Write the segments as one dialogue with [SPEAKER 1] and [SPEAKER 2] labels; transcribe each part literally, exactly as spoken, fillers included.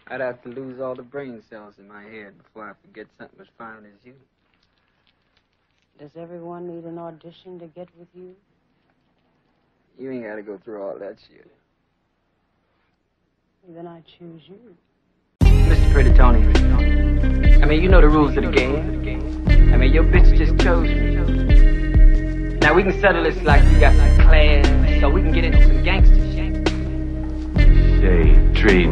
[SPEAKER 1] I'd have to lose all the brain cells in my head before I forget something as fine as you.
[SPEAKER 2] Does everyone need an audition to get with you?
[SPEAKER 1] You ain't got to go through all that shit.
[SPEAKER 2] Then I choose you.
[SPEAKER 1] Mister Pretty Tony, I mean, you know the rules of the game. I mean, your bitch just chose me. Now we can settle this like you got some class, so we can get into some gangster shit.
[SPEAKER 3] Shade tree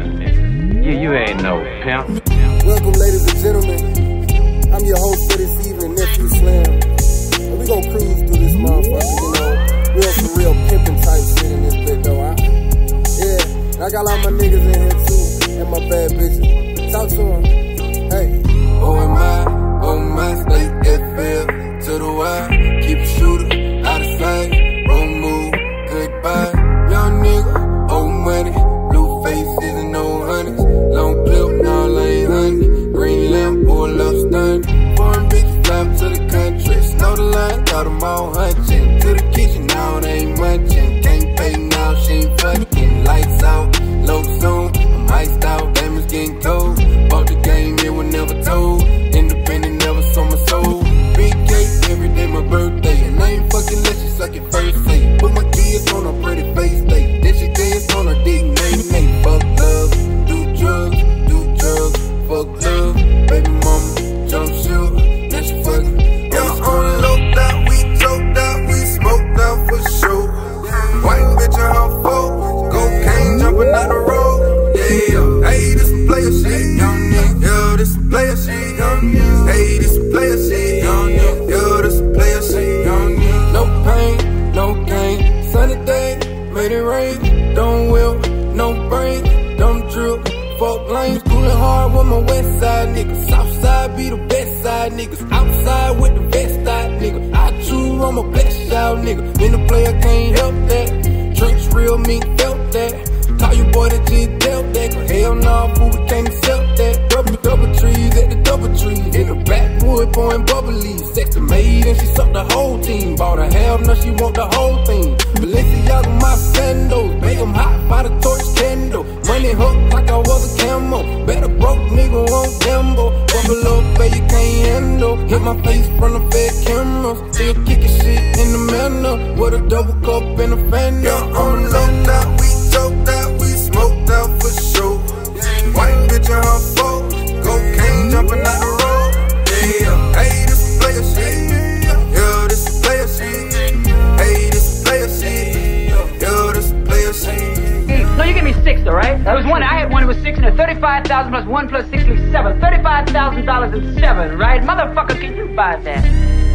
[SPEAKER 3] nigga. You, you ain't no pimp.
[SPEAKER 4] Welcome, ladies and gentlemen. I'm your host for this evening, Nephew Slam. And we gon' cruise through this motherfucker, you know. We on some real pimpin' type shit in this bit, though. I, yeah, I got all my niggas in here, too, and my bad bitches. Talk to them. Hey.
[SPEAKER 5] Oh, am I, oh, my, stay F L to the Y. Keep a shooter out of sight. Wrong move, goodbye. Young nigga, old money. Blue faces and no honeys. Long clip, now I ain't honey. Green lamp, pull up stun. Foreign bitches fly to the country. Snow the line, got them all hunching. To the kitchen, now they ain't munching. Can't pay now, she ain't fucking. Lights out, low zone. I'm iced out, damn it's getting cold. Bought the game, it was never told. Independent, never saw my soul. Big cake, every day my birthday. And I ain't fucking let you suck it first day. Put my kids on a pretty face day. Then she dance on a dick, name, name. Fuck love, do drugs, do drugs. Fuck love, baby mama, jump shoot. Then she fucking. Yeah, on the low out, we choked out, we smoked out for sure. White bitch on her phone, cocaine jumping out the road. Yeah, hey, this some player shit, yeah, this some player shit, hey, this some player shit, yeah, this some player shit. No pain, no gain, sunny day, made it rain. Don't will, no brain, don't drill. Fuck lanes, coolin' hard with my west side niggas. South side be the best side niggas. Outside with the best side nigga. I choose, I'm a blessed out nigga. Been a player, can't help that. Drinks real, me felt that. Call you boy that just dealt that. Cause hell nah, fool, we can't accept that. Double, double trees at the double trees. In the backwood, pouring bubbly. Sex the maid and she sucked the whole team. Bought a half, now she want the whole thing. Balenciaga, my sandals. Make them hot by the torch candle. Money hooked like I was a camo. Better broke nigga won't gamble. Bubble up, baby, you can't handle. Hit my face from the fed cameras. Still kicking shit in the manor. With a double cup and a fan. Yeah, on the low now, we choked out, we smoked out for sure. White bitch on her phone, cocaine jumping out the road. Yeah, hey, this is player shit. Yeah, this is player shit. Hey, this is player shit. Yeah, this is player shit.
[SPEAKER 1] No, you give me six, all right? There was one, I had one, it was six, and a thirty-five thousand plus one plus six is seven. thirty-five thousand dollars and seven, right? Motherfucker, can you buy that?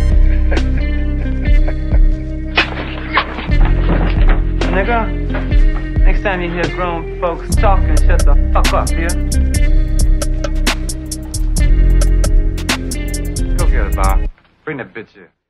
[SPEAKER 3] Nigga, next time you hear grown folks talking, shut the fuck up, yeah? Go get it, Bob. Bring that bitch here.